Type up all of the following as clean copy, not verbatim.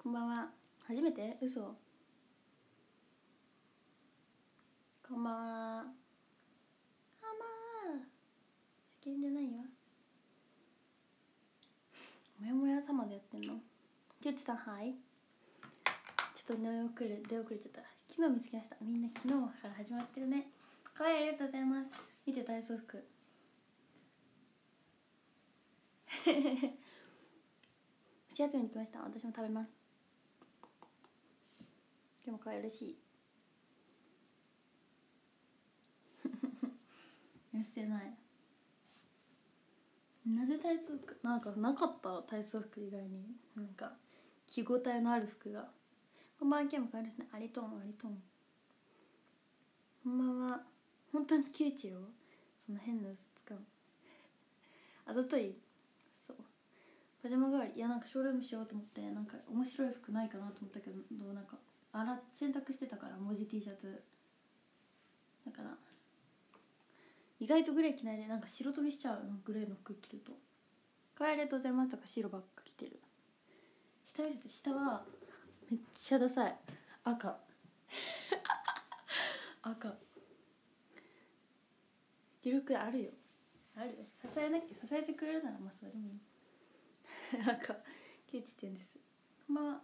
こんばんは。初めて？嘘。こんばんは。世間じゃないわ。もやもや様でやってんの？きゅうちさん、はい。ちょっと出遅れちゃった。昨日見つけました。みんな昨日から始まってるね。かわいい、ありがとうございます。見て、体操服。7月に来ました。私も食べます。でもかわいらしい。捨てない。なぜ体操服なんかなかった？体操服以外になんか着応えのある服が。こんばんは。今日もかわいらしいね。ありとんありとん。こんばんは。本当にキューチよ。その変な嘘つかん。あざとい。そう、パジャマ代わり。いや、なんかショールームしようと思って、なんか面白い服ないかなと思ったけど、なんか洗濯してたから、文字 T シャツだから意外とグレー着ないで、なんか白飛びしちゃうの、グレーの服着ると。かわいい、ありがとうございます。とか白ばっか着てる。下見せて。下はめっちゃダサい。赤赤着るくらいあるよ。支えてくれるならまあそれでもいい。赤ケチってんです。こんばんは。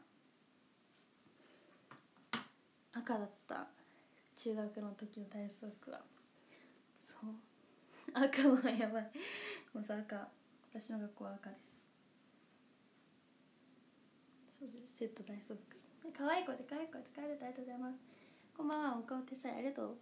赤だった、中学の時の体操服は。そう赤はやばい。もうさ、赤、私の学校は赤です。そうです。セット体操服。可愛い子で可愛い子で可愛い子で、ありがとうございます。こんばんは。お顔手伝いありがとう。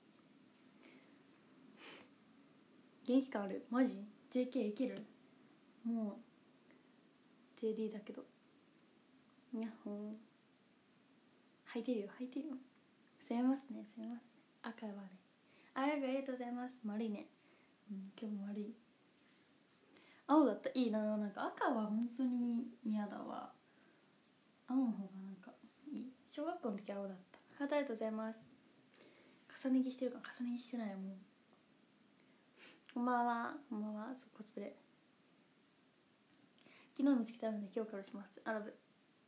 元気感ある。マジ JK いける。もう JD だけど。にゃっほー。履いてるよ。攻めますね。赤はね。ありがとうございます。丸いね。今日も悪い。青だった。いいな。なんか赤は本当に嫌だわ。青の方がなんかいい。小学校の時青だった。ありがとうございます。重ね着してるか。重ね着してないもう。こんばんは。そう、コスプレ昨日見つけたので今日からします。アラブ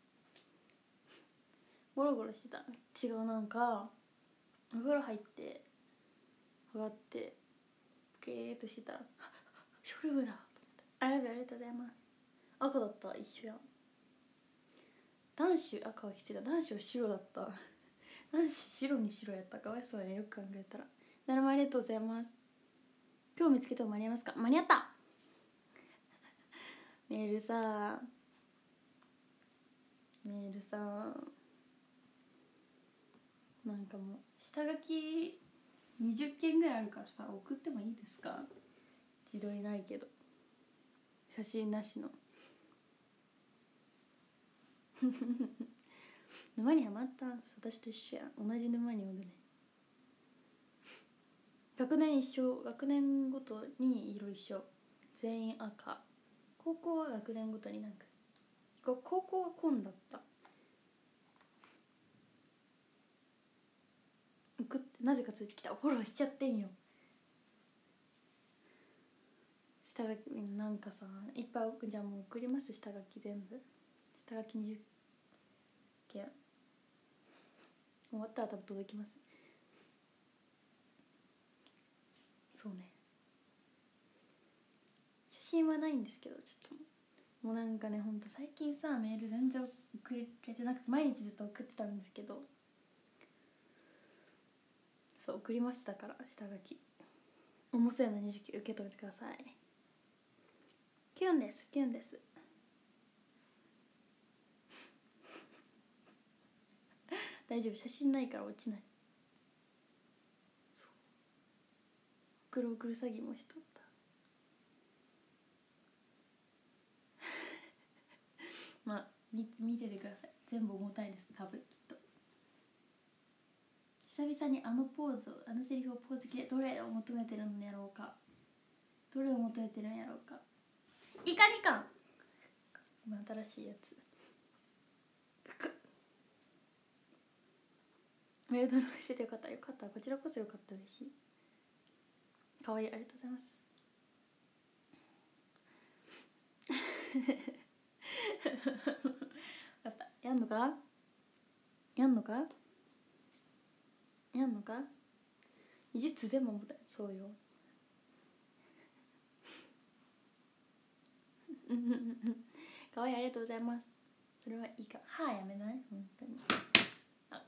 ゴロゴロしてた。違う、なんかお風呂入って上がってゲーっとしてたらショルブだと思って。アラブありがとうございます。赤だった。一緒やん。男子赤はきついだ。男子は白だった。男子白に白やった。かわいそうやね、よく考えたら。なるまありがとうございます。今日見つけても間に合いますか？間に合った。メールさなんかもう下書き20件ぐらいあるからさ、送ってもいいですか？自撮りないけど写真なしの。沼にはまったんす。私と一緒や。同じ沼におるね。学年一緒。学年ごとに色一緒。全員赤。高校は学年ごとになんか、高校は紺だった。送ってなぜかついてきた。フォローしちゃってんよ。下書きなんかさ、いっぱいじゃあもう送ります。下書き全部。下書き20件終わったら多分届きます。そうね。写真はないんですけど、ちょっともうなんかね、ほんと最近さ、メール全然送れてなくて、毎日ずっと送ってたんですけど、そう送りましたから。下書き重そうやな。20件受け止めてください。キュンです。大丈夫、写真ないから落ちない。そう送る詐欺もしとった。まあ見ててください。全部重たいです多分、きっと。久々にあのポーズを、あのセリフをポーズ着て、どれを求めてるんやろうか。怒り感。今新しいやつ。メール登録しててよかった。こちらこそよかった。嬉しい。かわいい、ありがとうございます。分かった。 やんのかやんのかやんのか技術でもそうよかわいい、ありがとうございます。それはいいか。はあ、やめない本当に。あ、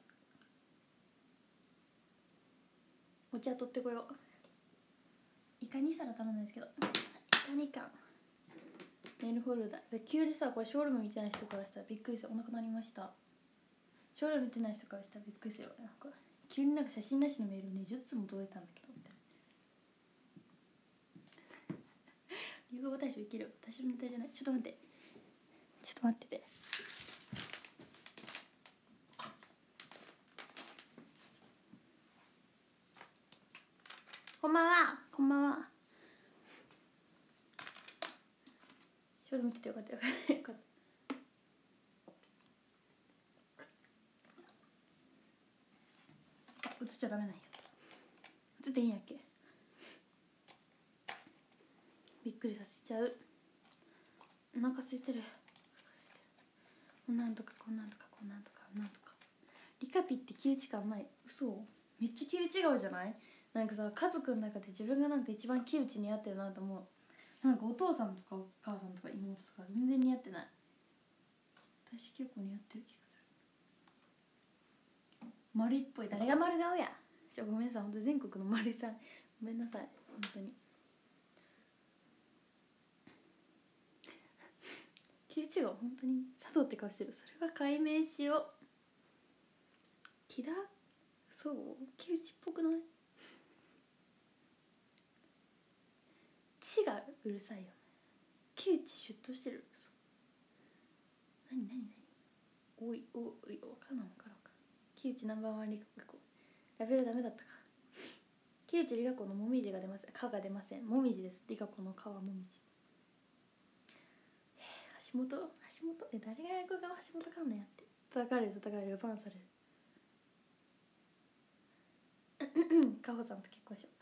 お茶取ってこよう。イカ2皿頼んだんですけど、イカ2貫メールフォルダで、急にさ、これショールーム見てない人からしたらびっくりする。お腹鳴りました。ショールーム見てない人からしたらびっくりする。なんか急になんか写真なしのメール20通も届いたんだけどみたいな。流行語大賞いける。私のネタじゃない。ちょっと待って、ちょっと待ってて。こんばんは。こんばんは。ショールーム見ててよかったよかったよかった。映っちゃダメなんや。映っていいんやっけ。びっくりさせちゃう。お腹空いてる。こんなんとかこんなんとかこんなんとかなんとか。リカピって気打ち感ない。嘘。めっちゃ気打ち顔じゃない？なんかさ、家族の中で自分がなんか一番気打ち似合ってるなと思う。なんかお父さんとかお母さんとか妹とか全然似合ってない。私結構似合ってる気がする。丸いっぽい。誰が丸顔や。ごめんなさい、本当全国の丸さんごめんなさい、本当に。気打ち顔本当に佐藤って顔してる。それは解明しよう。気だ。そう気打ちっぽくない？血がうるさいよね。気打ちシュッとしてる。何おいおい、分からん分からん。木内ナンバーワンリカコ。ラベルダメだったか。木内リカコのもみじが出ません。かが出ません。もみじです。リカコのかはもみじ。橋本誰が役が橋本環奈やって。叩かれるバンされる。かほさんと結婚しよ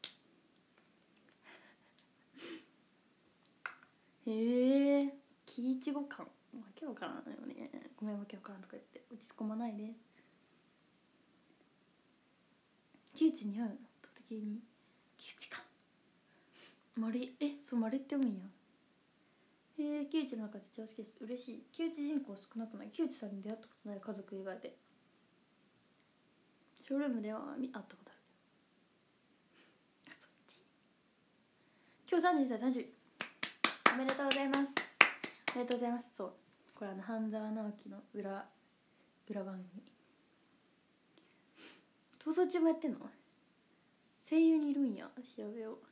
う。へえ、木いちご感わけわからんのよね。ごめんわけわからんとか言って落ち込まないで。木内似合うの？と的に木内か。丸い、そう丸いって読むんや。木内の中で一番好きです。嬉しい。木内人口少なくない？木内さんに出会ったことない、家族以外で。ショールームでは会ったことある。そっち。今日32歳30。おめでとうございます。ありがとうございます。そう、これ半沢直樹の裏番組。逃走中もやってんの？声優にいるんや。調べよう。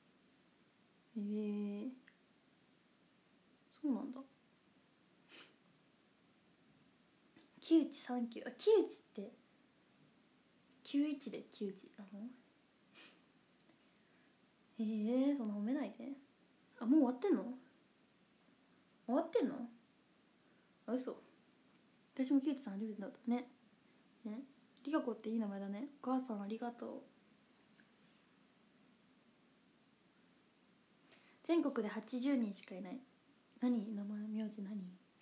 そうなんだ。木内3級。あ、木内って91で木内なの？そんな褒めないで。あ、もう終わってんの？終わってんの？あ、嘘。私も木内さん初めてだったね。リカコっていい名前だね。お母さんありがとう。全国で80人しかいない。何？名前名字何？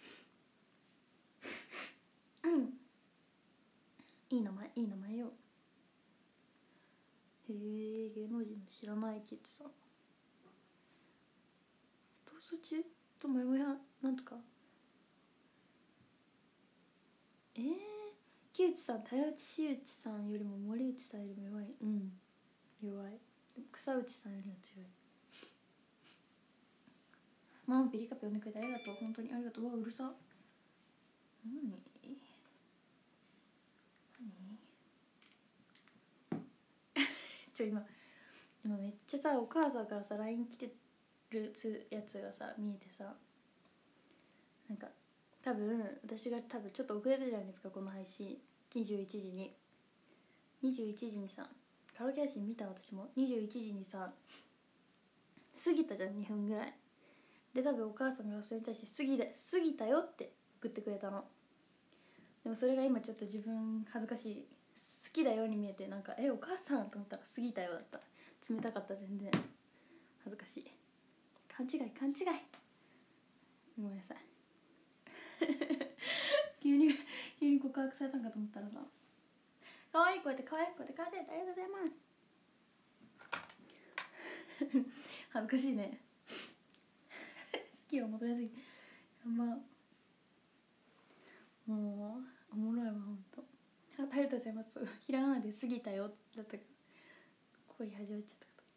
いい名前よ。芸能人知らないキッズさん。逃走中ともやもやなんとか。木内さん、田内し内さんよりも森内さんよりも弱い。弱い。でも草内さんよりは強い。マンピリカピ呼んでくれてありがとう。本当にありがとう。うわ、うるさ。何今めっちゃさ、お母さんからさ LINE 来てるやつがさ見えてさ、なんか多分私がちょっと遅れたじゃないですか、この配信。21時にさ、カラオケ配信見た。私も21時にさ過ぎたじゃん、2分ぐらいで。多分お母さんがそれに対して過ぎたよって送ってくれたの。でもそれが今ちょっと自分恥ずかしい。好きだように見えて、なんかお母さんと思ったら過ぎたよだった。冷たかった。全然恥ずかしい。勘違い。ごめんなさい。急に告白されたんかと思ったらさ、可愛い声で可愛い声で返せてありがとうございます恥ずかしいね好きを求めすぎ、まあもうおもろいわほんと。ありがとうございます。ひらがなで過ぎたよだったから恋始まっちゃったかと思った。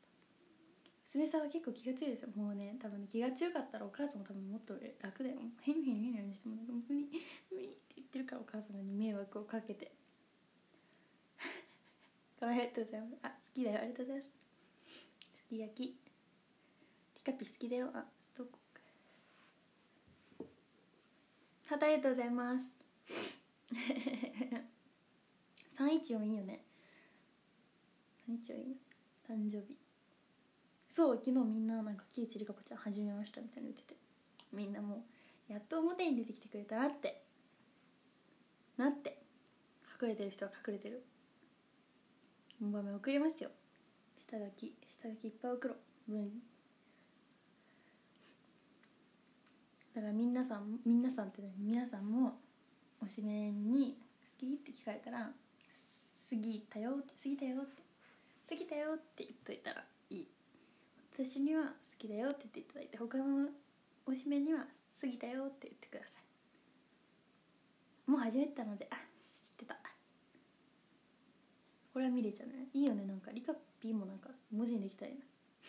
娘さんは結構気が強いですよ。もうね、多分、ね、気が強かったらお母さんも多分もっと楽だよ。ヘニヘニヘニヘニしてもなんか無理無理って言ってるから、お母さんに迷惑をかけてありがとうございます。あ、好きだよ、ありがとうございます。すき焼きリカピ好きだよ。あ、ストックハートありがとうございます314いいよね。314いいよ、誕生日。そう、昨日みんななんか木内里香子ちゃん始めましたみたいな言ってて、みんなもうやっと表に出てきてくれたなって隠れてる人は隠れてる。本番目送りますよ。下書きいっぱい送ろう。だから皆さんってね、皆さんもおしめに好きって聞かれたら、過ぎたよって言っといたらいい。私には好きだよって言っていただいて、他のおしめには過ぎたよって言ってください。もう始めてたので、あ、知ってた。これは見れちゃうね。いいよね、なんかリカピーもなんか文字にできたいな。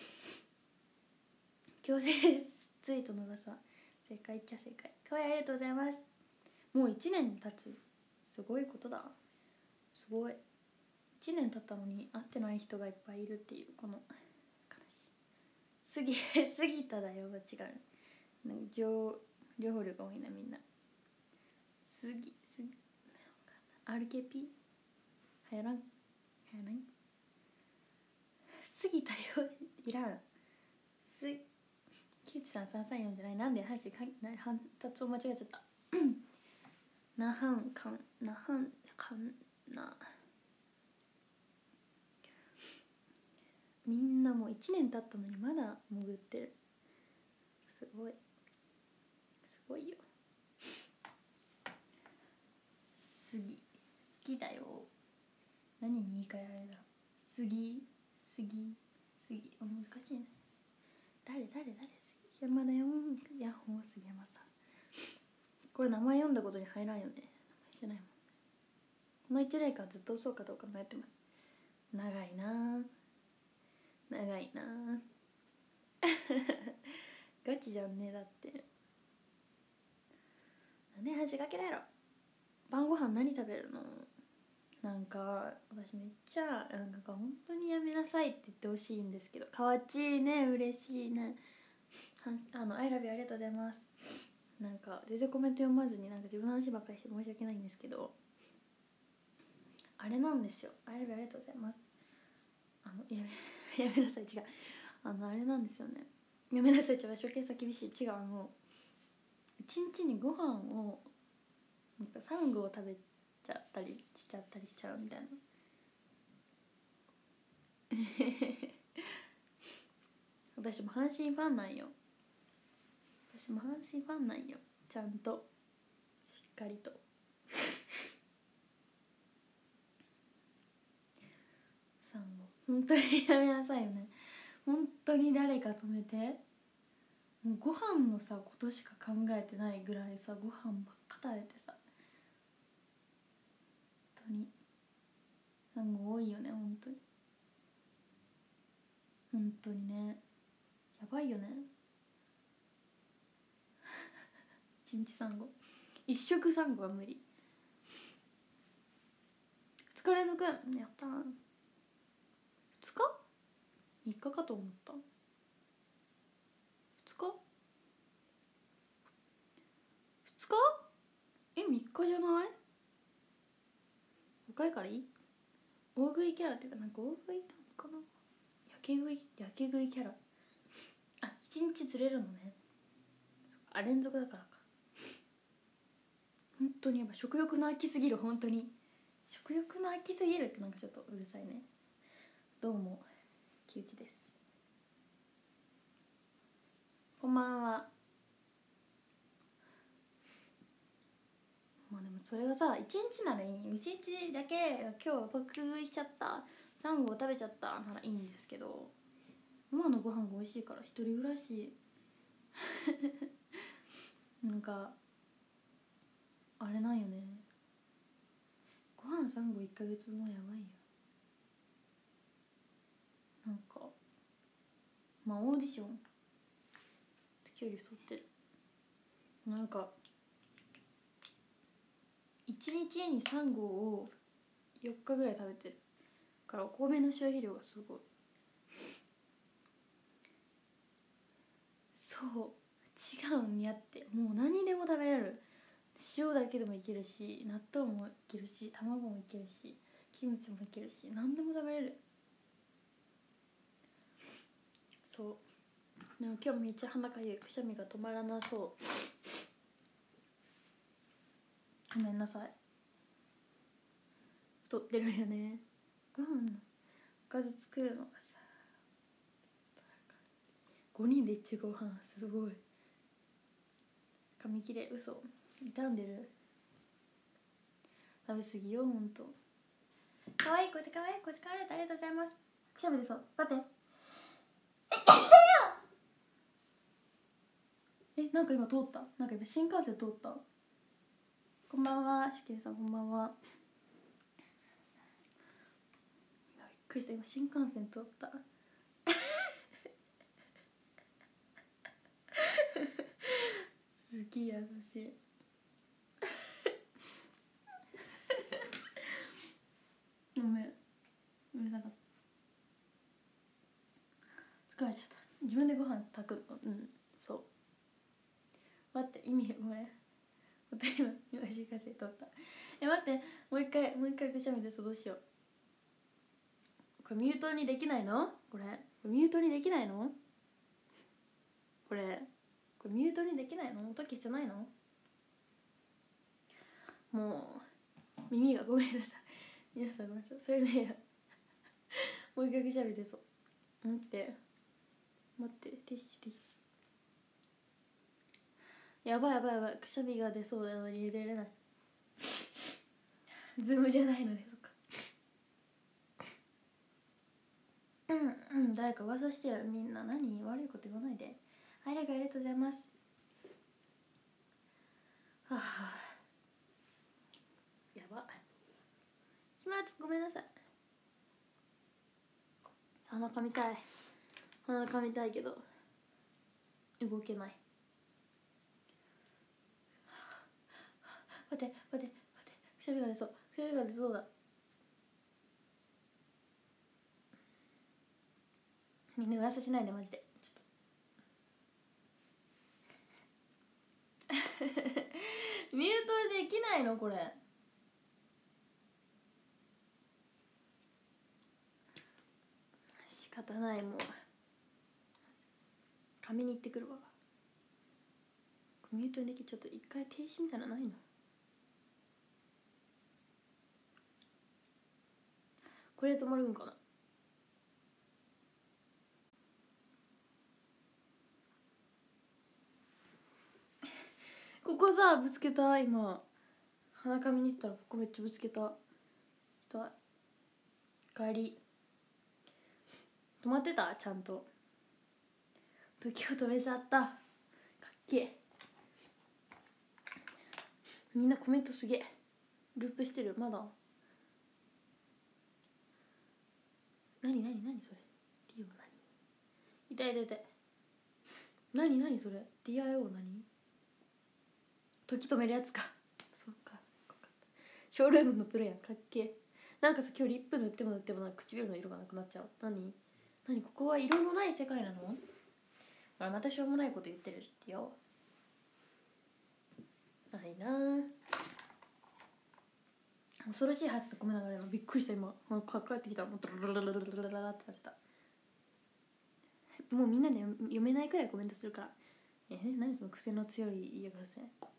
強制ツイートの噂、正解っちゃ正解。かわいい、ありがとうございます。もう1年経つ、すごいことだ。すごい。1年経ったのに会ってない人がいっぱいいるっていう、この悲しい。過ぎただよは違う。なんか情報量が多いな、みんな。RKP はやらん過ぎたよいらん。木内さん334じゃない。なんで発音間違えちゃったなはんかんなみんなもう1年経ったのにまだ潜ってる。すごいよ。好きだよ。何に言い換えられるだろう。難しいね。誰山田よ。ヤッホー杉山さん。これ名前読んだことに入らんよね。名前じゃないもん。この1年間ずっとそうかどうか迷ってます。長いなガチじゃんね。だってなんで恥かけだやろ。晩ご飯何食べるの。なんか私めっちゃなんか本当にやめなさいって言ってほしいんですけど、かわちいね、嬉しいね。アイラビありがとうございます。なんか全然コメント読まずになんか自分の話ばっかりして申し訳ないんですけど、あれなんですよ。アイラビありがとうございます。やめなさい、違う、あれなんですよね。やめなさい、処刑さ厳しい。違う、一日にご飯をなんか3合食べちゃったりしちゃうみたいな私も阪神ファンなんよ。ちゃんとしっかりと3合本当にやめなさいよね。本当に誰か止めて。もうご飯のさことしか考えてないぐらいさ、ご飯ばっか食べてさ、本当に3合多いよね。本当にね、やばいよね1日3合、1食3合は無理。2日連続やったー。2日 ?3 日かと思った。2日3日じゃない。若いからいい。大食いキャラっていうか、なんか大食いなのかな。やけ食いキャラ。あ、1日ずれるのね。あ、連続だからか。本当にやっぱ食欲の秋すぎる。本当に食欲の秋すぎるってなんかちょっとうるさいね。どうも木内です。こんばんは。まあでもそれがさ1日ならいい、1日だけ今日は爆食いしちゃった、サンゴを食べちゃったならいいんですけど、ママのご飯が美味しいから一人暮らしなんかあれなんよね、ご飯サンゴ1ヶ月分はやばいよ。なんかまあオーディション時より太ってる。なんか1日にサンゴを4日ぐらい食べてるからお米の消費量がすごい。そう違うんやって、もう何にでも食べれる。塩だけでもいけるし、納豆もいけるし、卵もいけるし、キムチもいけるし、何でも食べれる。そうでも今日めっちゃ鼻かゆい、くしゃみが止まらなそう。ごめんなさい。太ってるよね。ご飯のおかず作るのがさ、5人で1ご飯すごい。髪切れ嘘、傷んでる。食べ過ぎよほんと。かわいい声でかわいい声でかわいい、ありがとうございます。くしゃみでそう、待ってなんか今通った、なんか今新幹線通った。こんばんは、しゅけいさんこんばんは。びっくりした、今新幹線通ったすげえ優しいごめん、うるさかった、疲れちゃった。自分でご飯炊くの。そう。待って、意味ごめん。今新幹線通った。待って、もう一回くしゃみです。どうしよう。これミュートにできないの？これミュートにできないの？これミュートにできないの？音消してないの？もう耳がごめんなさい皆さんごめんなさい。それねもう一回くしゃみ出そう。待ってティッシュやばいくしゃみが出そうなのに入れれないズームじゃないので、そっか。誰か噂してよ。みんな何悪いこと言わないで。ありがとうございます。はあ、やば。ごめんなさい。鼻かみたいけど動けない。待ってくしゃみが出そうだ。みんな噂しないでマジで。ミュートできないのこれ。仕方ない、もう紙に行ってくるわ。ミュートでき、ちょっと一回停止みたいなのないの？これで止まるんかな。ここさぶつけた。今鼻かみに行ったらここめっちゃぶつけた。帰り止まってた？ちゃんと時を止めちゃった。かっけえ。みんなコメントすげえ。ループしてるまだ。何それ。リオ何？痛い。何それ。 DIO 何？時止めるやつか。そっか。ショールームのプロやん。かっけえ。なんかさ、今日リップ塗ってもなんか唇の色がなくなっちゃう。何ここは色のない世界なの？またしょうもないこと言ってるってよ。ないなぁ。恐ろしいはずと込めながらびっくりした。今帰ってきたらもうドラララララララってなってた。もうみんなで読めないくらいコメントするから。何その癖の強い嫌がらせ。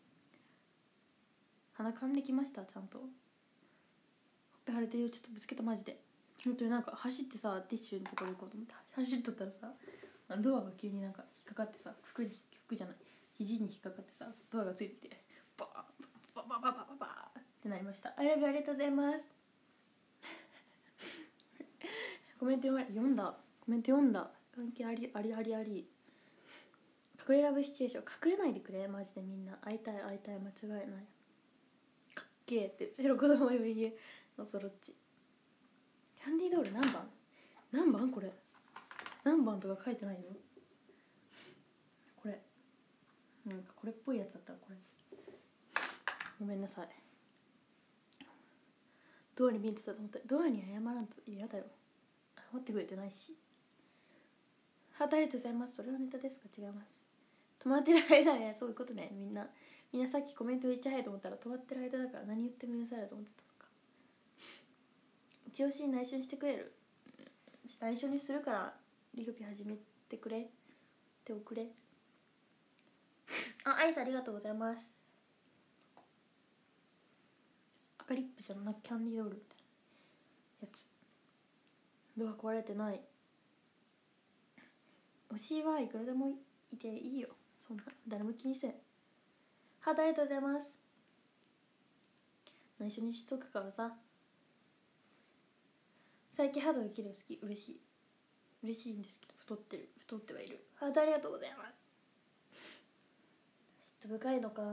鼻かんできました。ちゃんとほっぺ腫れてるよ。ちょっとぶつけたマジで。本当になんか走ってさ、ティッシュのところ行こうと思って走っとったらさ、ドアが急になんか引っかかってさ、服じゃない肘に引っかかってさ、ドアがついててバーなりました。ありがとうございますコメント読んだ。コメント読んだ。関係ありありありあり。隠れラブシチュエーション隠れないでくれマジで。みんな会いたい間違いない。かっけーってうちの子供より言うのそろっち。キャンディードール何番これ何番とか書いてないよ。これなんかこれっぽいやつだったらこれごめんなさい。ドアにビンタしたと思った。ドアに謝らんと嫌だよ。謝ってくれてないし。ハートありがとうございます。それはネタですか？違います。止まってる間ね、そういうことね。みんなさっきコメントめっちゃ早いと思ったら止まってる間だから何言っても許されると思ってたのか。一押しに内緒にしてくれる？内緒にするからリコピ始めてくれっておくれ。あ、アイスありがとうございます。赤リップじゃなくキャンディードールみたいなやつ。ドア壊れてない。推しはいくらでもいていいよ。そんな誰も気にせん。ハートありがとうございます。内緒にしとくからさ。最近肌が綺麗好き。嬉しいんですけど太ってはいる。ハートありがとうございます。嫉妬深いのか。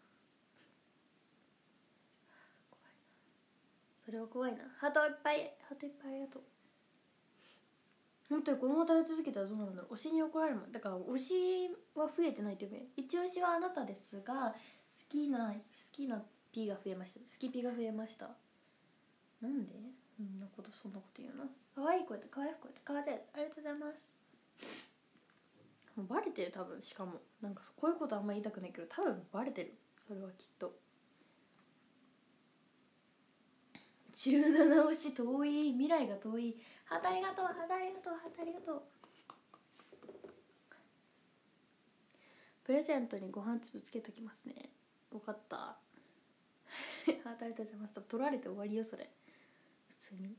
それは怖いな。ハートいっぱいありがとう。本当にこのまま食べ続けたらどうなるんだろう。推しに怒られるもん。だから推しは増えてないというか、一押しはあなたですが、好きな P が増えました。好き P が増えました。なんでそんなこと言うの。可愛い声って可愛い声って可愛い。ありがとうございます。もうバレてる多分。しかもなんかこういうことあんま言いたくないけど多分バレてる。それはきっと。17推し遠い。未来が遠い。ハートありがとう。ハートありがとう。ハートありがとう。プレゼントにご飯粒つけときますね。分かったハートありがとうございます。取られて終わりよそれ。普通に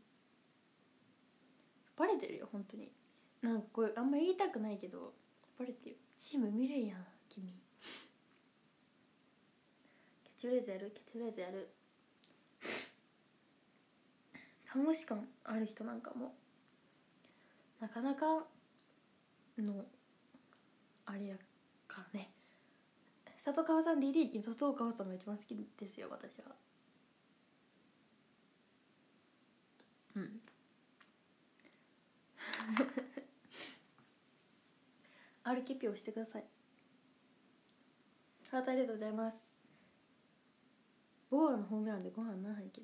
バレてるよ本当に。なんかこれあんま言いたくないけどバレてる。チームミレイやん君。キャッチフレーズやる。楽し感ある人なんかもなかなかのあれやからね。里川さん DD 里川さんが一番好きですよ私は。RKP をしてください。ハートありがとうございます。ボーアのホームランでご飯何杯いける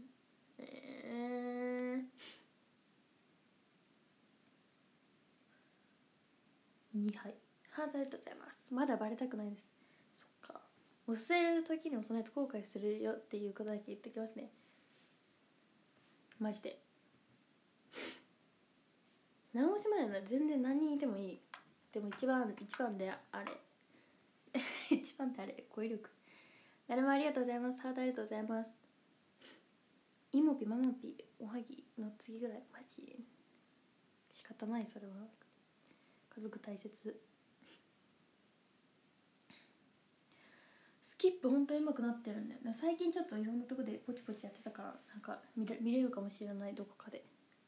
2杯。ハートありがとうございます。まだバレたくないです。そっか。忘れる時に押さないと後悔するよっていうことだけ言ってきますね。マジで。何もしまいなら全然何人いてもいい。でも一番であれ一番であれ語彙力。誰もありがとうございます。ハートありがとうございます。イモピママピおはぎの次ぐらいマジ仕方ない。それは家族大切。スキップ本当に上手くなってるんだよね。最近ちょっといろんなとこでポチポチやってたからなんか見れるかもしれない。どこかで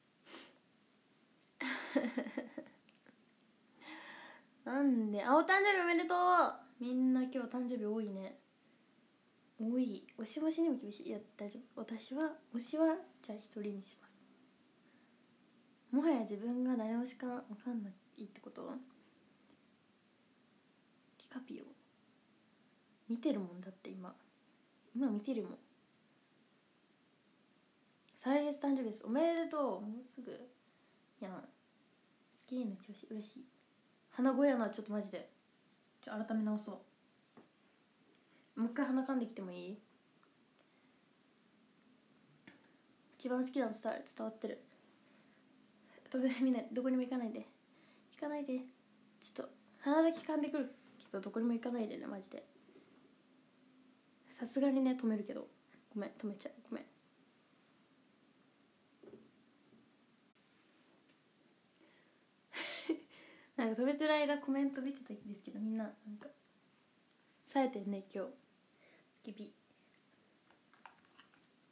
なんでお誕生日おめでとう。みんな今日誕生日多いね。多い。推し推しにも厳しい。いや大丈夫。私は推しはじゃあ一人にします。もはや自分が誰推しか分かんないってこと。リカピオ見てるもんだって今見てるもん。再来月誕生日です。おめでとう。もうすぐやん。好きの調子嬉しい。鼻声やな。ちょっとマジで改め直そう。もう一回鼻かんできてもいい？一番好きなの伝わってる。みんなどこにも行かないでちょっと鼻だけかんでくるけどどこにも行かないでねマジで。さすがにね止めるけどごめん止めちゃう。ごめんなんか止めてる間コメント見てたんですけどみんななんか冴えてんね今日。スキピ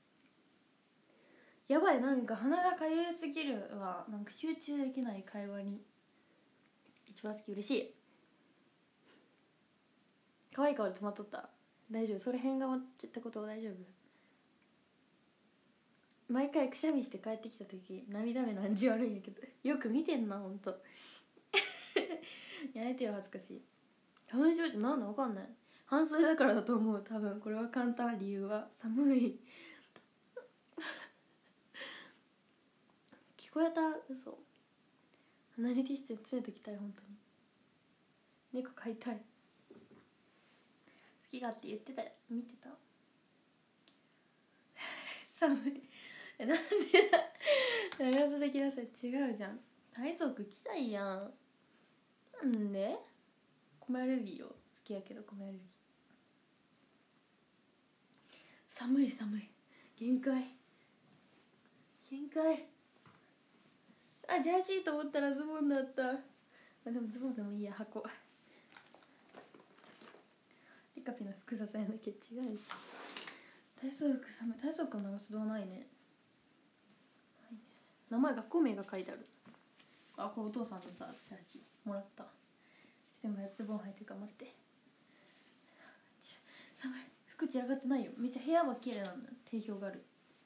やばい、なんか鼻がかゆすぎるわ。なんか集中できない会話に。一番好き。嬉しい。可愛い顔で止まっとった。大丈夫？それ変がまっちゃったことは大丈夫？毎回くしゃみして帰ってきた時涙目なんじ悪いんやけど、よく見てんなほんとやめてよ、恥ずかしい。花粉症ってなんだわかんない。半袖だからだと思う。多分これは簡単。理由は寒い聞こえた？嘘。鼻にティッシュ詰めときたい。本当に猫飼いたい。好き勝手言ってた。見てた寒いなんでだ長袖着なさい。違うじゃん。体操服着たいやん。なんで？米アレルギーよ。好きやけど米アレルギー。寒い寒い。限界限界。あ、ジャージーと思ったらズボンだった。あ、でもズボンでもいいや。箱リカピの服ささやなきゃ違うし。体操服寒い。体操服の長袖はないね。名前、学校名が書いてある。あ、これお父さんのさ、ジャージもらった。でもズボン履いてるから待って。寒い。服散らかってないよ。めっちゃ部屋は綺麗なんだ。定評がある。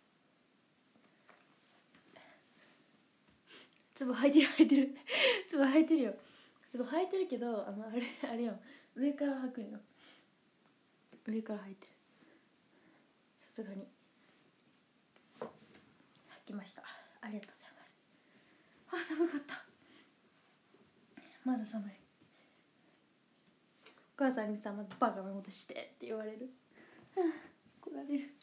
ズボン履いてる履いてるズボン履いてるよ。ズボン履いてるけど、あれよ、上から履くよ。上から履いてる。さすがに履きました。ありがとうございます。あ、寒かった。まだ寒い。お母さんにさ、またバカなことしてって言われる。怒られる。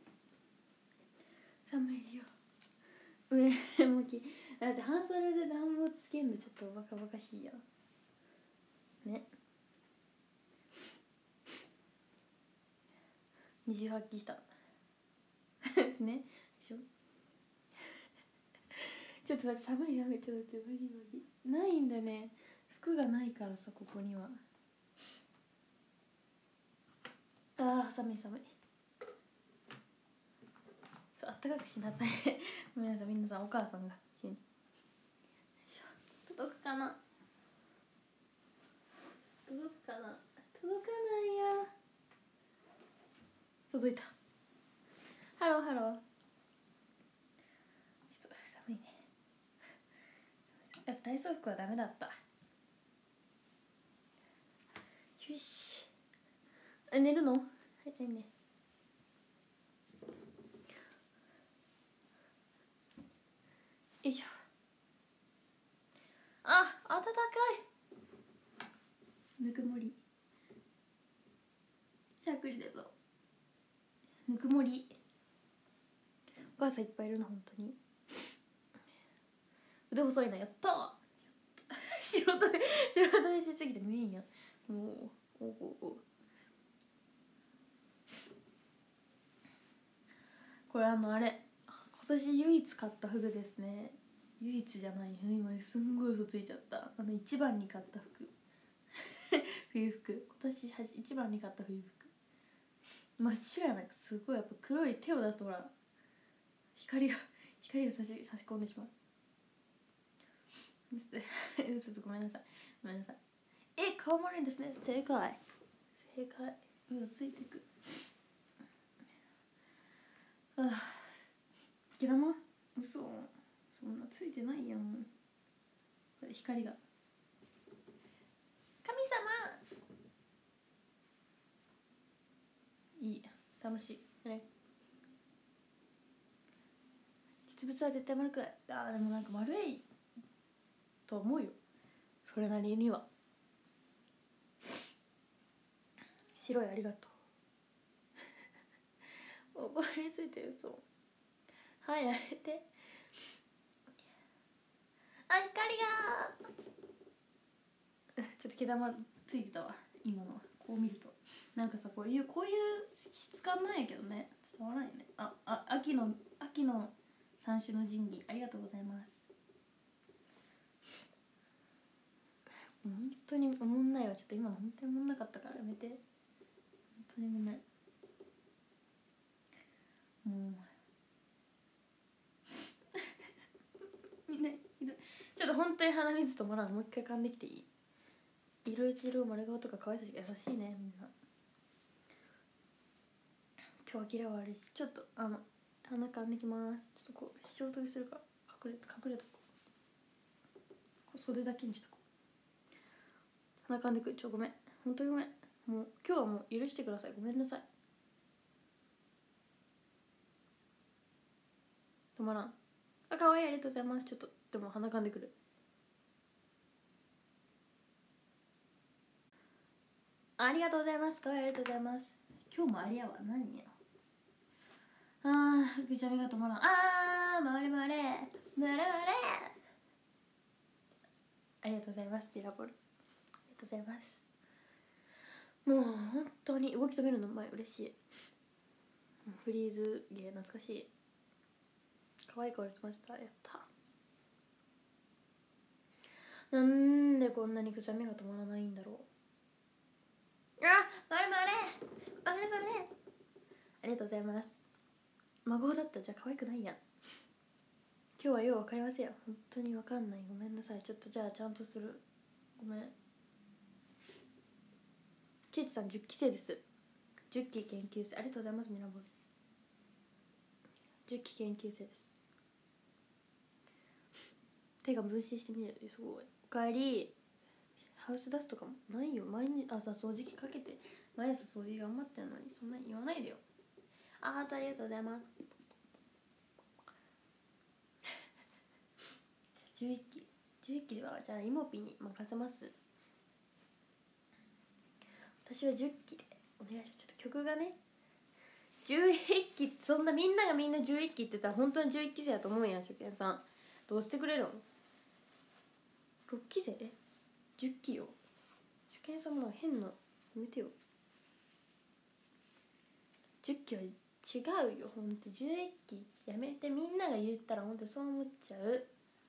寒いよ。上向き。だって半袖で暖房つけんのちょっとバカバカしいやんね。二重発揮したですね。でしょちょっと待って、寒いな。ちょっと待って、バギバギないんだね。服がないからさ、ここには。あー、寒い寒い。そう、あったかくしなさいごめんなさい、皆さん。お母さんが急に。届くかな？届くかな？届かないや。届いた。ハローハロー。ちょっと寒いね。やっぱ体操服はダメだった。よし。寝るの？はい、寝ね。よいしょ。あ、暖かい。ぬくもり。しゃっくり出そう。ぬくもり。お母さんいっぱいいるの、本当に。腕細いな。やったー白飛びしすぎて見えんや。もうおこれあれ今年唯一買ったフグですね。唯一じゃない。今すんごい嘘ついちゃった。一番に買った服冬服。今年一番に買った冬服。真っ白や。なんかすごいやっぱ黒い。手を出すとほら光が差し込んでしまう。嘘つごめんなさい。ごめんなさい。顔丸いんですね。正解。嘘ついてく。あ、毛玉？嘘。そんなついてないやん。光が。神様。いい。楽しいね。実物は絶対丸くない。でもなんか丸いと思うよ。それなりには。白い、ありがとうこれについて嘘。はい、やめて。あ、光がちょっと毛玉ついてたわ今の。こう見るとなんかさ、こういう質感なんやけどね、伝わらんよね。秋の三種の神器、ありがとうございます。本当におもんないわ。ちょっと今の本当におもんなかったからやめて。本当にごめん。もちょっと本当に鼻水止まらん。もう一回噛んできていい？色一郎丸顔とか可愛さし優しいねみんな。今日はキラ悪いし、ちょっと鼻噛んできます。ちょっとこう仕事にするから隠れとこう。袖だけにしとこう。鼻噛んでくる。ごめん、本当にごめん。もう今日はもう許してください。ごめんなさい。止まらん。可愛い、ありがとうございます。ちょっとでも鼻噛んでくる。ありがとうございます。可愛い、ありがとうございます。今日もありやわ。何や。ぐちゃみが止まらん。回れ回れ回れ回れ。ありがとうございます。ピラボル、ありがとうございます。もう本当に動き止めるの前嬉しい。フリーズ芸懐かしい。可愛い顔してました。やった。なんでこんなにくしゃみが止まらないんだろう。回れ回れ回れ回れ。ありがとうございます。孫だったらじゃあ可愛くないやん。今日はよう分かりませんよ。本当に分かんない。ごめんなさい。ちょっとじゃあちゃんとする。ごめん。ケイチさん10期生です。10期研究生。ありがとうございます。ミラボル10期研究生です。手が分身してみる。すごい。おかえり。ハウスダストとかもないよ。毎日朝掃除機かけて毎朝掃除頑張ってんのにそんなに言わないでよ。ありがとうございます。11期ではじゃあイモピに任せます。私は10期でお願いします。ちょっと曲がね、11期、そんなみんながみんな11期って言ったら本当に11期生だと思うやん。初見さんどうしてくれるの。6期生10期よ。初見さんも変なやめてよ。10期は違うよ。ほんと11期やめて。みんなが言ったらほんとそう思っちゃう。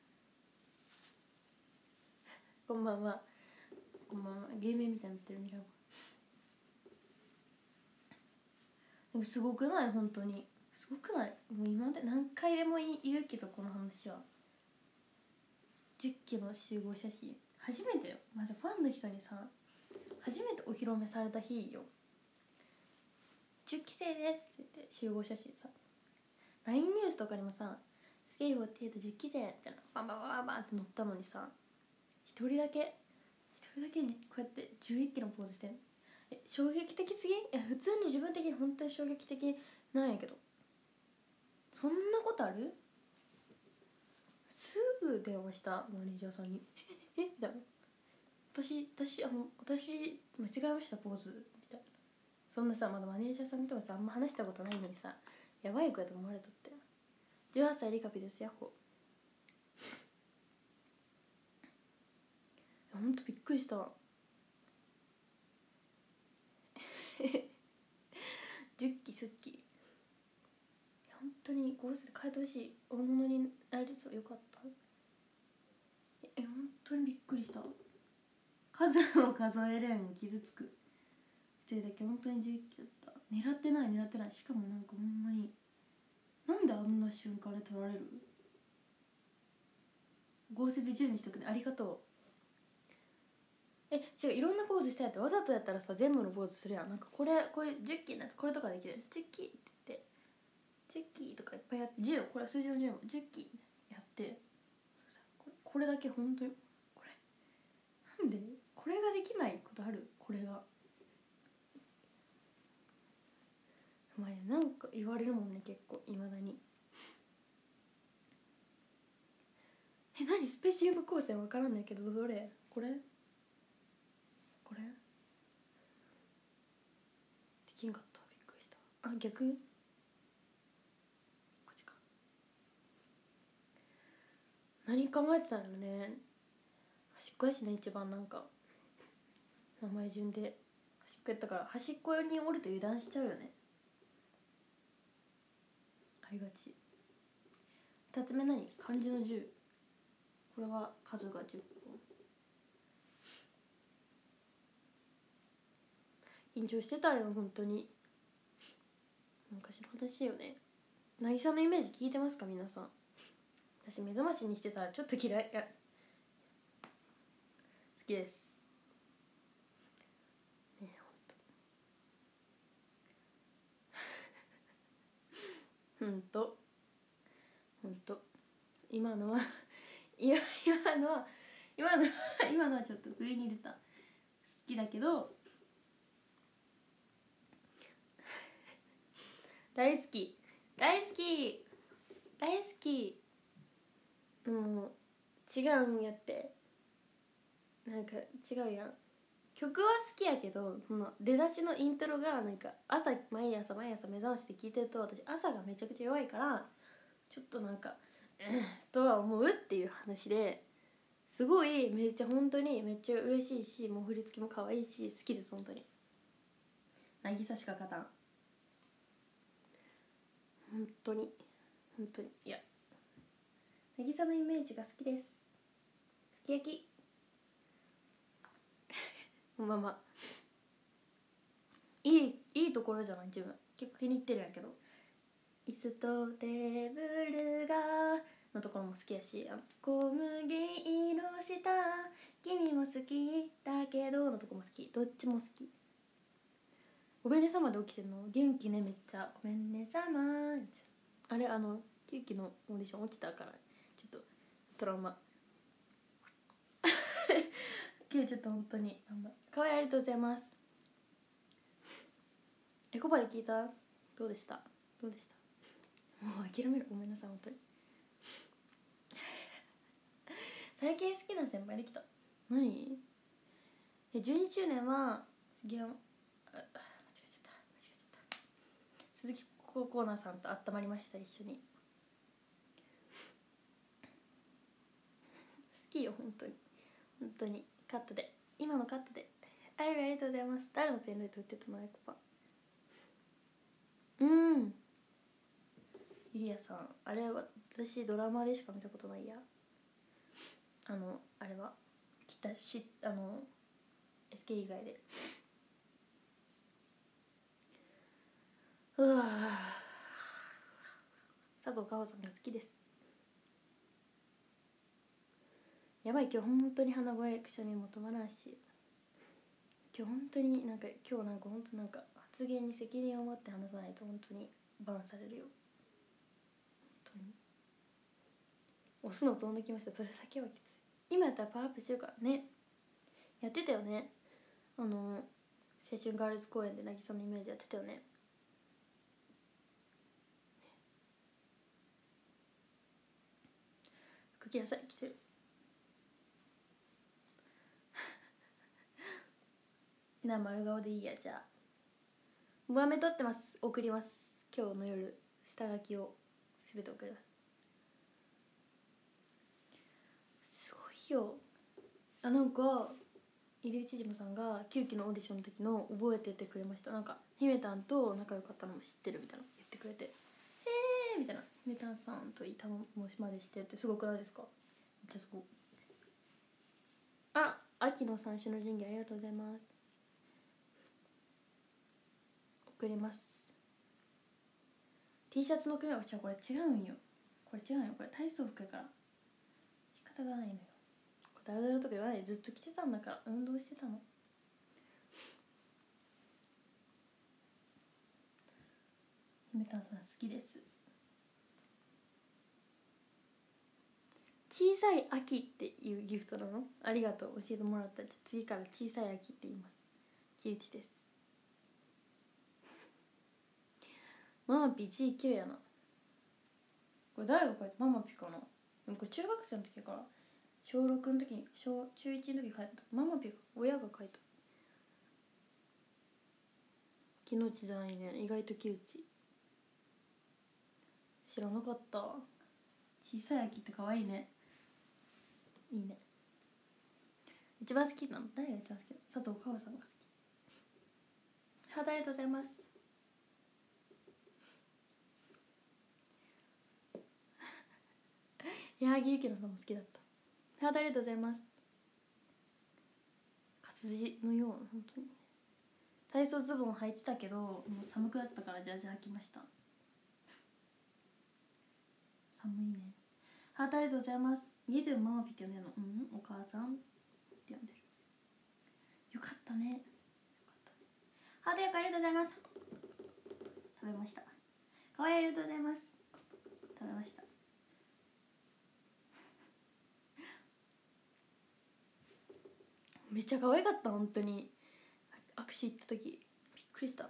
こんばんは。こんばんは。芸名みたいになってるミラボ。でもすごくない？本当にすごくない？もう今まで何回でも言うけど、この話は10期の集合写真初めてよ。まずファンの人にさ初めてお披露目された日よ。10期生ですって言って集合写真さ、 LINE ニュースとかにもさスケイフォーティーと10期生みたいなバンバンバンバンって載ったのにさ、一人だけこうやって11期のポーズしてん。衝撃的すぎん？普通に自分的に本当に衝撃的なんやけど、そんなことある？すぐ電話したマネージャーさんにみたいな。私間違えましたポーズみたいな。そんなさ、まだマネージャーさんとはさあんま話したことないのにさ、やばい子やと思われとって。18歳リカピです。ヤッホー。ほんとびっくりした10期すっき本当に合成で変えてほしい。大物になりそう。よかった。本当にびっくりした。数を数えれん傷つく。一人だけ本当に11期だった。狙ってない。しかもなんかほんまになんであんな瞬間で撮られる？合成で10にしとくね。ありがとう。違う、いろんなポーズしたやって。わざとやったらさ全部のポーズするやん。なんかこういう10期のやつこれとかできる。10期って言って10期とかいっぱいやって、10これは数字の10も10期やって、これだけ本当にこれなんでこれができないことある？これがお前なんか言われるもんね、結構いまだに。何スペシウム光線分からんないけど、どれ？これできんかった。びっくりした。逆こっちか。何考えてたんだろうね。端っこやしね、一番なんか名前順で端っこやったから、端っこにおると油断しちゃうよね。ありがち。2つ目何？漢字の10。これは数が10本。緊張してたよ本当に。昔の話よね。渚のイメージ聞いてますか皆さん。私目覚ましにしてたらちょっと嫌い。 きですね。ほんと今のは今のはちょっと上に出た。好きだけど大好きもう違うんやって。なんか違うやん。曲は好きやけど、その出だしのイントロがなんか毎朝目覚ましで聴いてると、私朝がめちゃくちゃ弱いからちょっとなんかとは思うっていう話で、すごいめっちゃ本当にめっちゃ嬉しいし、もう振り付けも可愛いし好きです。本当に渚しか勝たん。本当にいや渚のイメージが好きです。すき焼きまあまあいいところじゃない。自分結構気に入ってるんやけど、椅子とテーブルがのところも好きやし、小麦色した君も好きだけどのとこも好き。どっちも好き。ごめんね様で起きてるの元気ね。めっちゃごめんね様。あれキュウキのオーディション落ちたからちょっとトラウマ今日ちょっと本当にかわいい。ありがとうございます。エコバで聞いた？どうでした？もう諦める。ごめんなさい本当に最近好きな先輩できた。何？12周年は間違えちゃった鈴木コーナーさんと温まりました。一緒に好きよ本当にカットで、今のカットで。ありがとうございます。誰のペンライト売ってたの？エコパゆりやさん、あれは私ドラマでしか見たことないや。あれはSK 以外で。うわ佐藤かほさんが好きです。やばい、今日本当に鼻声くしゃみも止まらんし、今日本当になんか本当なんか発言に責任を持って話さないと本当にバンされるよ。本当に押すの飛んできました。それだけはきつい。今やったらパワーアップしてるからね。やってたよね。青春ガールズ公演で渚のイメージやってたよね。服着なさい。着てるなあ、丸顔でいいや。じゃあ上目取ってます。送ります。今日の夜下書きを全て送ります。すごいよ。なんか入江千島さんが9期のオーディションの時の覚えててくれました。なんか姫たんと仲良かったのも知ってるみたいな言ってくれて、へえみたいな。姫たんさんと板もしまで知ってるってすごくないですか？めっちゃすごい。秋の三種の神器ありがとうございます。送ります。 T シャツの組み合わせはこれ違うんよ。これ体操服やから仕方がないのよ。ダルダルとか言わないで、ずっと着てたんだから。運動してたの。姫たんさん好きです。小さい秋っていうギフトなの？ありがとう、教えてもらった。じゃ次から小さい秋って言います。木内です。ママピー字綺麗やな。これ誰が書いた？ママピかな。でもこれ中学生の時から、小6の時に中1の時書いた。ママピが親が書いた。木内じゃないね、意外と木内。知らなかった。小さい秋って可愛いね。いいね。一番好きなの誰が一番好きなの？佐藤かほさんが好き。ハートありがとうございます。矢作ゆきのさんも好きだった。ハートありがとうございます。活字のような本当に。体操ズボン履いてたけどもう寒くなったからジャージ履きました。寒いね。ハートありがとうございます。家でもママピって呼んでるの？お母さんって呼んでる。 よかったね。ハート役ありがとうございます。食べました。かわいい、ありがとうございます。食べました。めっちゃ可愛かった、本当に。握手行った時びっくりした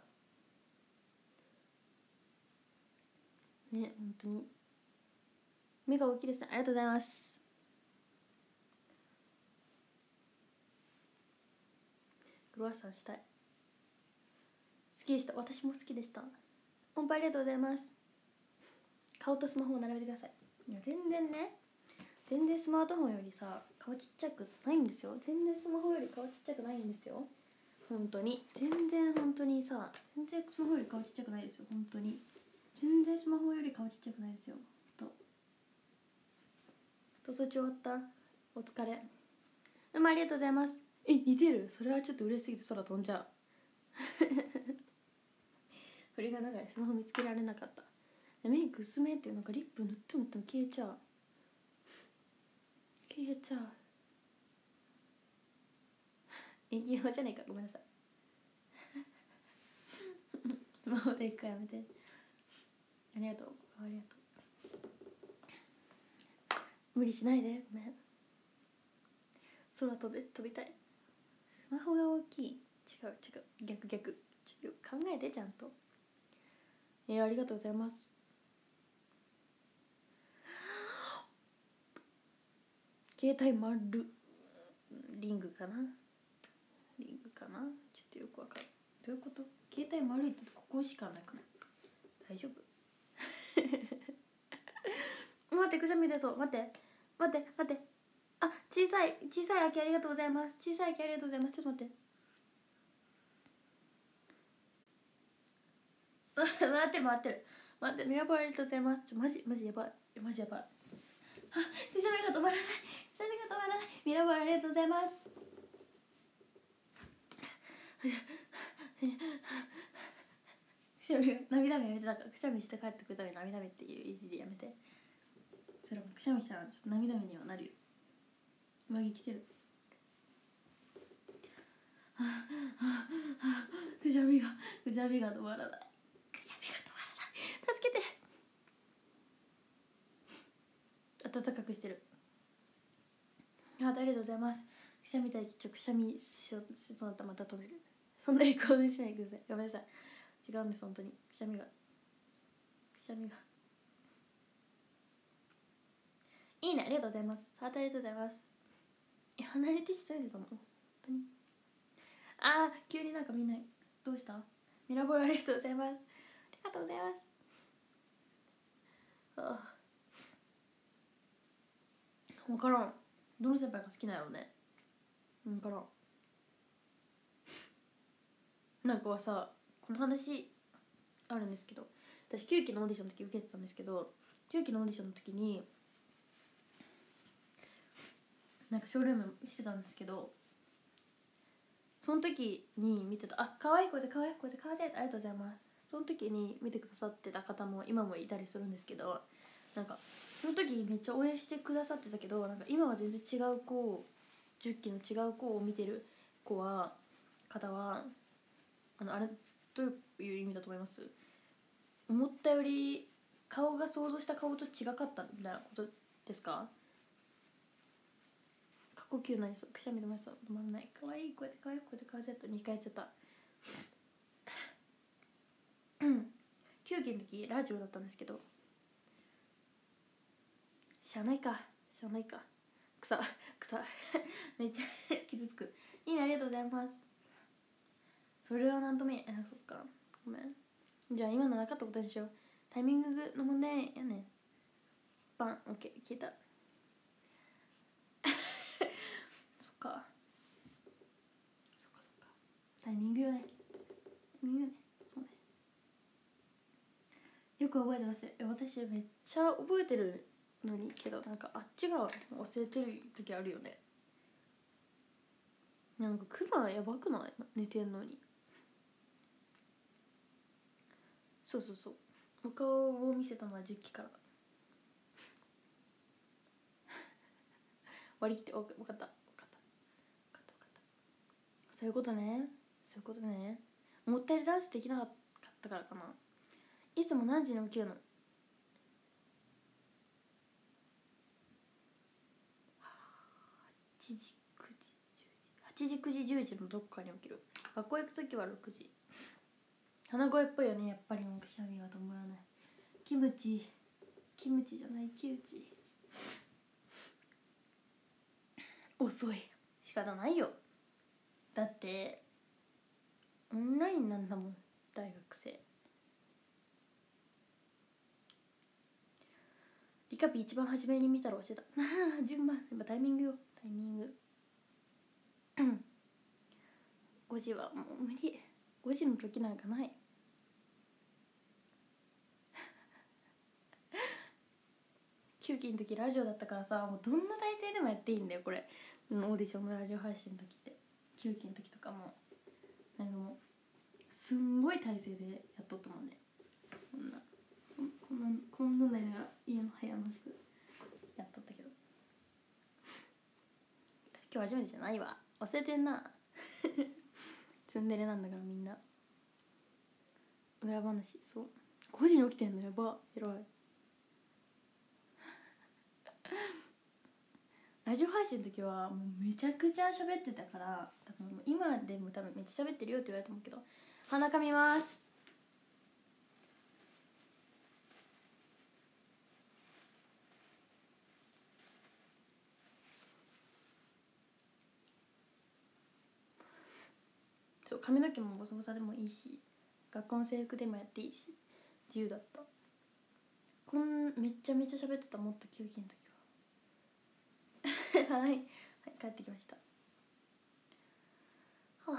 ね。本当に目が大きいですね。ありがとうございます。クロワッサンしたい。好きでした。私も好きでした。音符ありがとうございます。顔とスマホを並べてください。いや全然ね、全然スマートフォンよりさ顔ちっちゃくないんですよ。全然スマホより顔ちっちゃくないんですよ。本当に全然、本当にさ、全然スマホより顔ちっちゃくないですよ。本当に全然スマホより顔ちっちゃくないですよ。とそっち終わった。お疲れ。ありがとうございます。似てる。それはちょっと嬉しすぎて空飛んじゃう振りが長い。スマホ見つけられなかった。メイク薄めっていうのがリップ塗っても消えちゃう。消えちゃう。演技用じゃないか、ごめんなさいスマホで一回やめて。ありがとう、ありがとう。無理しないで、ごめん。空飛びたい。スマホが大きい。違う、逆考えてちゃんと。ありがとうございます。携帯丸リングかな、ちょっとよくわかる。どういうこと？携帯丸いってここしかなくない？大丈夫待って、くしゃみ出そう。待ってあ、小さい秋ありがとうございます。小さい秋ありがとうございます。ちょっと待ってる。ミラボーありがとうございます。マジやばい。あ、くしゃみが止まらない。ミラボーありがとうございます。くしゃみが涙目やめて。だからくしゃみして帰ってくるために涙目っていういじりやめて。それもくしゃみしたらちょっと涙目にはなるよ。上着着てる。くしゃみが止まらない。助けて。暖かくしてる。ありがとうございます。くしゃみたい。くしゃみしそうだったらまた止める。そんなに興奮しないでください。ごめんなさい。違うんです、本当に。くしゃみがいいね、ありがとうございます。ハートありがとうございます。離れてしたいですもん、本当に。急になんかみんなどうした？ミラボルありがとうございます。分からん。どの先輩が好きなんやろうね。分からん。なんかはさ、この話あるんですけど、私9期のオーディションの時受けてたんですけど、9期のオーディションの時になんかショールームしてたんですけど、その時に見てた、可愛い声でありがとうございます。その時に見てくださってた方も今もいたりするんですけど、なんかその時めっちゃ応援してくださってたけど、なんか今は全然違う子、10期の違う子を見てる方はあれどういう意味だと思います？思ったより顔が想像した顔と違かったみたいなことですか？過呼吸ないそう、くしゃみ止まりそう、止まらない。可愛い声で可愛い声で可愛い声で2回やっちゃった9期の時ラジオだったんですけど、しゃあないか草めっちゃ傷つく。いいね、ありがとうございます。それはなんとも言えそっか、ごめん。じゃあ今のなかったことにしよう。タイミングの問題やね。バン、オッケー、消えたそっかタイミングよね。そうね。よく覚えてます。私めっちゃ覚えてるのにけど、なんかあっちが忘れてる時あるよね。なんかクマやばくない？寝てんのに。そうお顔を見せたのは10期から割り切って。分かった。 そういうことね、そういうことね。思ったよりダンスできなかったからかな。いつも何時に起きるの？8時9時10時8時9時10時のどっかに起きる。学校行くときは6時。鼻声っぽいよねやっぱり。くしゃみは止まらない。キムチじゃないキウチ。遅い。仕方ないよ、だってオンラインなんだもん大学生。リカピ一番初めに見たら教えた。順番やっぱタイミングよ、タイミング。5時はもう無理。5時の時なんかない。9期の時ラジオだったからさ、もうどんな体勢でもやっていいんだよこれ。オーディションのラジオ配信の時って9期の時とかもなんかもうすんごい体勢でやっとったもんね。こんななりながら家の部屋のしくやっとったけど、今日初めてじゃないわ、忘れてんな。ツンデレなんだからみんな。裏話、そう5時に起きてんのやば、偉い。ラジオ配信の時はもうめちゃくちゃ喋ってたから、多分今でも多分めっちゃ喋ってるよって言われたと思うけど、鼻かみます。そう、髪の毛もボサボサでもいいし、学校の制服でもやっていいし、自由だった。めっちゃめちゃ喋ってた、もっと休憩の時は。はい、はい、帰ってきました。は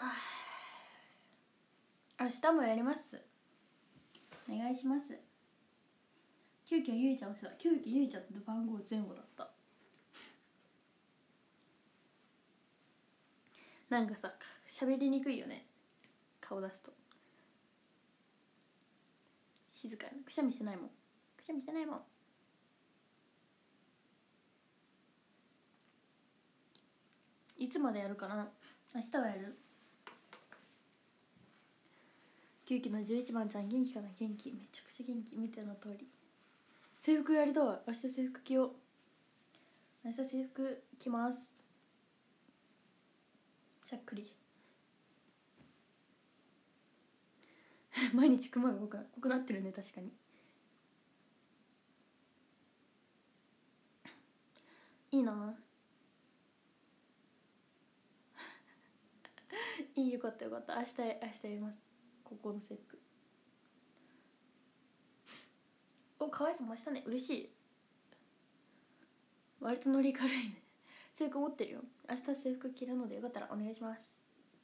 あ、明日もやります。お願いします。急遽ゆいちゃんって番号前後だった。なんかさ、喋りにくいよね顔出すと。静かにくしゃみしてないもん。いつまでやるかな。明日はやる。9期の11番ちゃん元気かな。元気、めちゃくちゃ元気。見ての通り。制服やりたい。明日制服着よう。明日制服着ます。しゃっくり。毎日クマが濃くなってるね、確かに。いいな。いい、よかったよかった。明日やります。高校の制服。お、かわいそうましたね。嬉しい。割とノリ軽いね。制服持ってるよ。明日制服着るのでよかったらお願いします。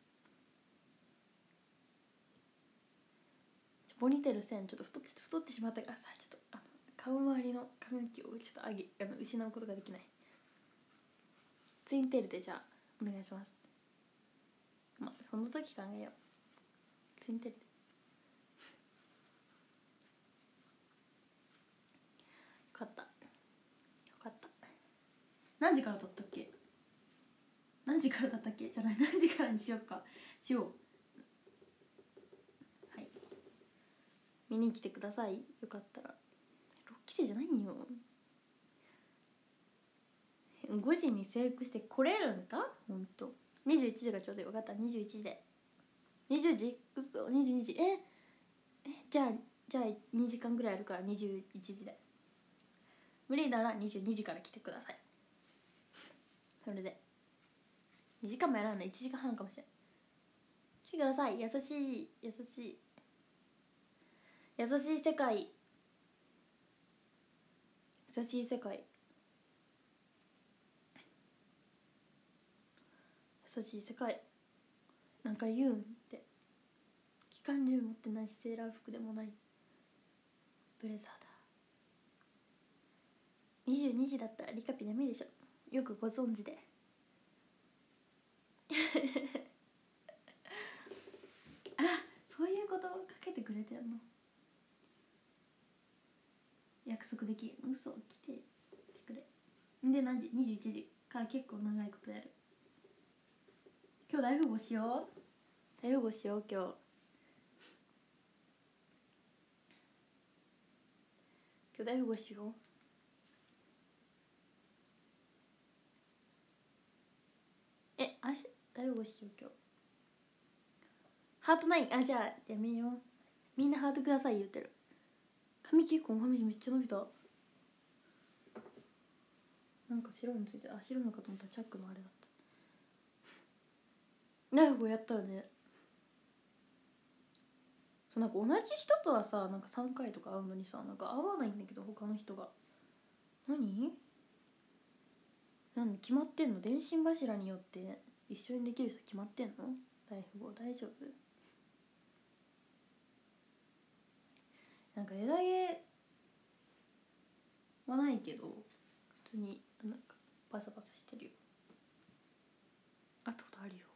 ポニーテール線ちょっと太ってしまったからさ、ちょっと顔周りの髪の毛をちょっと失うことができない。ツインテールでじゃあお願いします。まあその時考えよう。ツインテールで。よかったよかった。何時から撮ったっけ。何時からだったっけじゃない、何時からにしようか。はい、見に来てください。よかったら。6期生じゃないんよ。5時に制服して来れるんか。ほんと21時がちょうどよかった。21時で。20時嘘、22時。じゃあ2時間ぐらいあるから21時で。無理なら22時から来てください。それで2時間もやらない。1時間半かもしれない。来てください。優しい世界。優しい世界。優しい世界。なんか言うんって。機関銃持ってないし、セーラー服でもない。ブレザーだ。22時だったらリカピ眠いでしょ。よくご存知で。あ、そういうことかけてくれてんの。約束できん。嘘、来てくれ。で何時？ 21 時から結構長いことやる。 今日大富豪しよう。大富豪しよう今日。今日大富豪しよう。大富豪しよう今日。ハートない。じゃあやめよう。みんなハートください言ってる。髪結構髪めっちゃ伸びた。なんか白いのついて、白いのかと思ったらチャックのあれだった。大富豪やったよね。そう、なんか同じ人とはさ、なんか3回とか会うのにさ、なんか会わないんだけど他の人が。何決まってんの？電信柱によって一緒にできる人決まってんの？大富豪大丈夫？なんか枝毛はないけど普通になんかバサバサしてるよ。会ったことあるよ。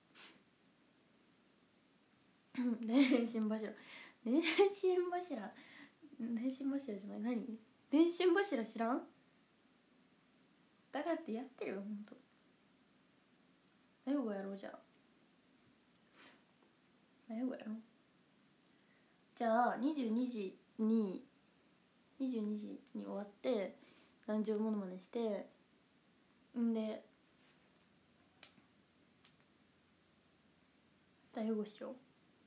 電信柱電信柱電信柱じゃない。何？電信柱知らん？だからってやってるよほんと。大富豪やろう。じゃあ大富豪やろう。じゃあ22時に終わって壇上モノマネしてんで大富豪しよ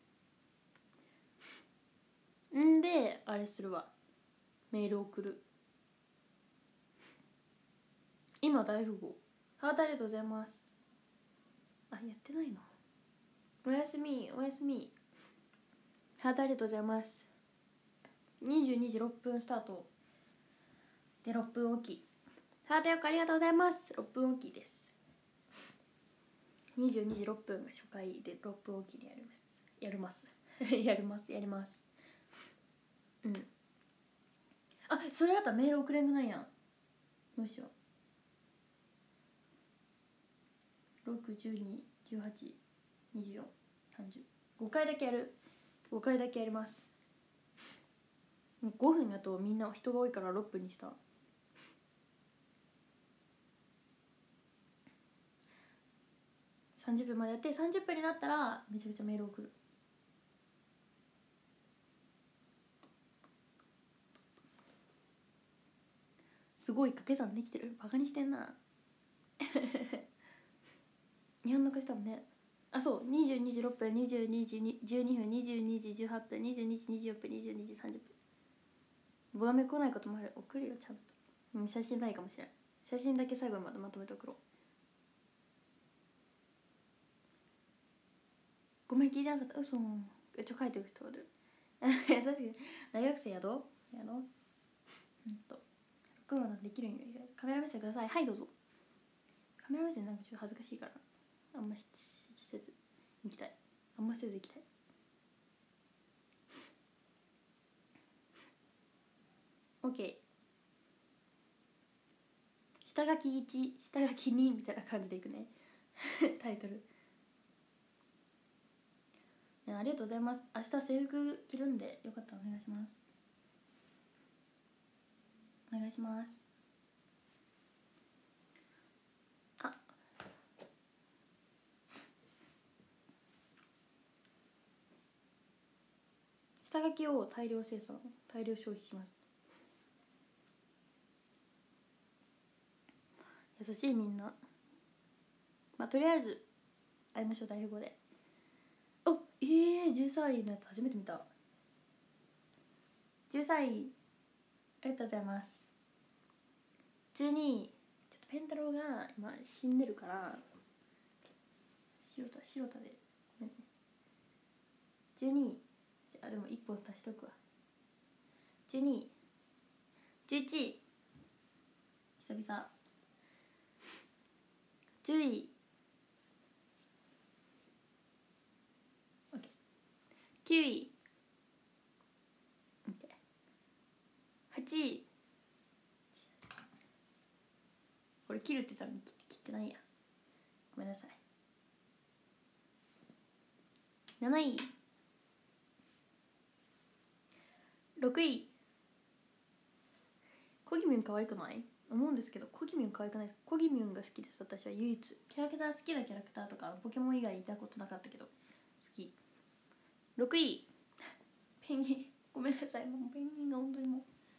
うんであれするわ。メール送る。今大富豪ハートありがとうございます。やってないの？おやすみおやすみ。ハートありがとうございます。22時6分スタートで6分おき。ハートよくありがとうございます。6分おきです。22時6分が初回で6分おきでやりますやりますうん。それだったらメール送れんくないやん。どうしよう。6、12、18、24、30 5回だけやる。5回だけやります。5分だとみんな人が多いから6分にした。30分までやって30分になったらめちゃくちゃメール送る。すごい掛け算できてる。バカにしてんな日本の勝ちだもんね。そう22時6分22時12分22時18分22時24分22時30分。ボガメ来ないこともある。送るよちゃんと。写真ないかもしれない。写真だけ最後にまとめて送ろう。ごめん聞いてなかった。嘘。書いてる人ある大学生やろ録音なんてできるんよ。カメラ目線ください。はいどうぞ。カメラ目線なんかちょっと恥ずかしいからあんませず行きたい。OK。下書き1下書き2みたいな感じでいくねタイトル。ありがとうございます。明日制服着るんでよかったらお願いします。お願いします。下書きを大量生産大量消費します。優しいみんな。とりあえず会いましょう大富豪で。13位のやつ初めて見た。13位ありがとうございます。12位ちょっとペンタロウが今死んでるから白田でごめんね。12位でも1本足しとくわ。12位11位久々10位9位8位。これ切るって言ったのに切ってないや。ごめんなさい。7位6位コギミン可愛くない？ 思うんですけど、コギミュン可愛くないですか？コギミュンが好きです。私は唯一キャラクター好きなキャラクターとかポケモン以外いたことなかったけど好き。6位ペンギン、ごめんなさい、もうペンギンが本当にもう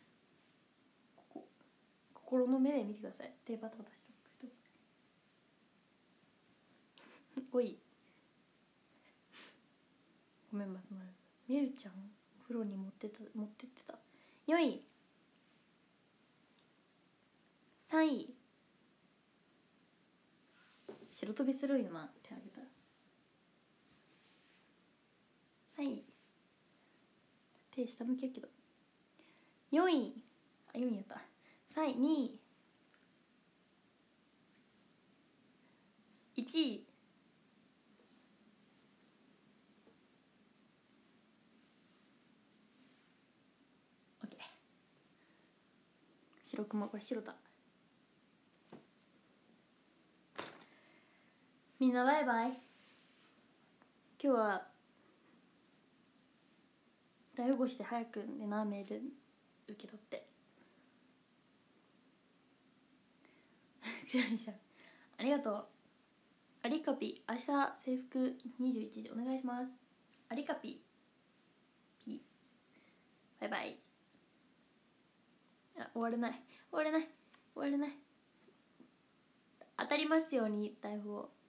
心の目で見てください。手バタバタして5位ごめん、松丸メルちゃん風呂に持ってってた。4位3位白飛びするよな、手あげたら。3位手下向きやけど。4位4位やった。3位2位1位オッケー。白熊、これ白だ。みんなバイバイ。今日は大保護して早くねな、メール受け取ってありがとう。アリカピ、明日制服21時お願いします。アリカピバイバイ。あ、終われない当たりますように大富豪。